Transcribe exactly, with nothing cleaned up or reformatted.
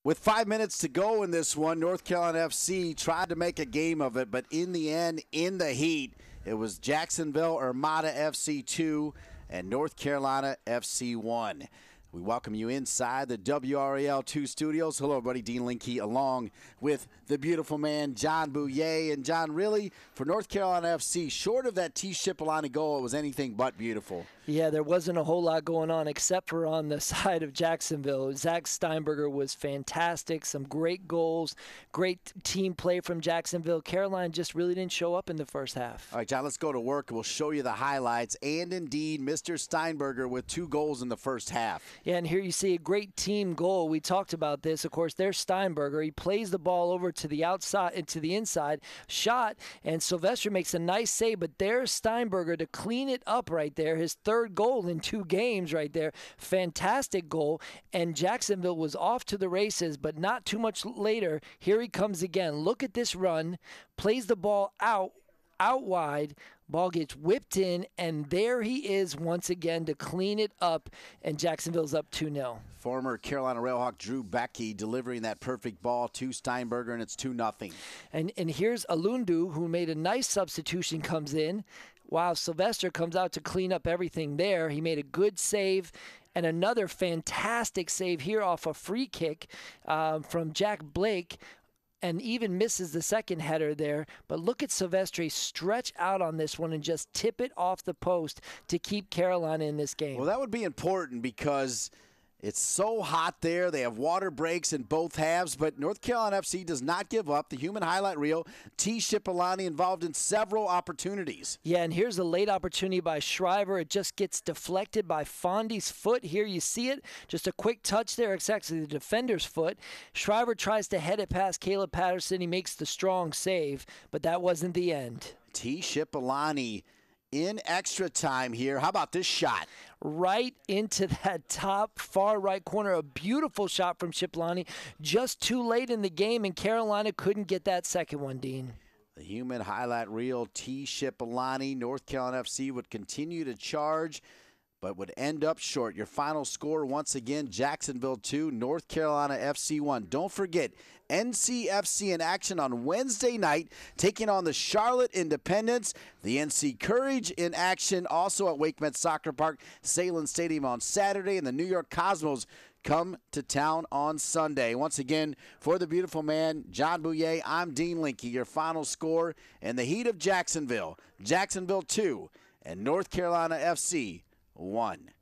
With five minutes to go in this one, North Carolina F C tried to make a game of it, but in the end, in the heat, it was Jacksonville Armada F C two and North Carolina F C one. We welcome you inside the W R A L two studios. Hello, everybody. Dean Linke along with the beautiful man, John Bouye. And, John, really, for North Carolina F C, short of that T. Shipalani goal, it was anything but beautiful. Yeah, there wasn't a whole lot going on except for on the side of Jacksonville. Zach Steinberger was fantastic. Some great goals, great team play from Jacksonville. Carolina just really didn't show up in the first half. All right, John, let's go to work. We'll show you the highlights. And, indeed, Mister Steinberger with two goals in the first half. Yeah, and here you see a great team goal. We talked about this. Of course, there's Steinberger. He plays the ball over to the outside and to the inside. Shot, and Sylvester makes a nice save, but there's Steinberger to clean it up right there. His third goal in two games right there. Fantastic goal. And Jacksonville was off to the races, but not too much later. Here he comes again. Look at this run. Plays the ball out. out wide, ball gets whipped in, and there he is once again to clean it up, and Jacksonville's up two nil. Former Carolina Railhawk Drew Becky delivering that perfect ball to Steinberger, and it's two nothing. And and here's Alundu, who made a nice substitution, comes in, while Sylvester comes out to clean up everything there. He made a good save, and another fantastic save here off a free kick um, from Jack Blake, and even misses the second header there. But look at Sylvester stretch out on this one and just tip it off the post to keep Carolina in this game. Well, that would be important because it's so hot there. They have water breaks in both halves, but North Carolina F C does not give up. The human highlight reel, T. Shipalani involved in several opportunities. Yeah, and here's a late opportunity by Shriver. It just gets deflected by Fondy's foot. Here you see it. Just a quick touch there. It's actually the defender's foot. Shriver tries to head it past Caleb Patterson. He makes the strong save, but that wasn't the end. T. Shipalani in extra time here. How about this shot? Right into that top far right corner. A beautiful shot from Shipalani. Just too late in the game, and Carolina couldn't get that second one, Dean. The human highlight reel, T. Shipalani. North Carolina F C would continue to charge, but would end up short. Your final score, once again, Jacksonville two, North Carolina F C one. Don't forget, N C F C in action on Wednesday night, taking on the Charlotte Independence. The N C Courage in action also at Wake Met Soccer Park, Salem Stadium on Saturday, and the New York Cosmos come to town on Sunday. Once again, for the beautiful man, John Bouye, I'm Dean Linke. Your final score in the heat of Jacksonville. Jacksonville two and North Carolina F C one.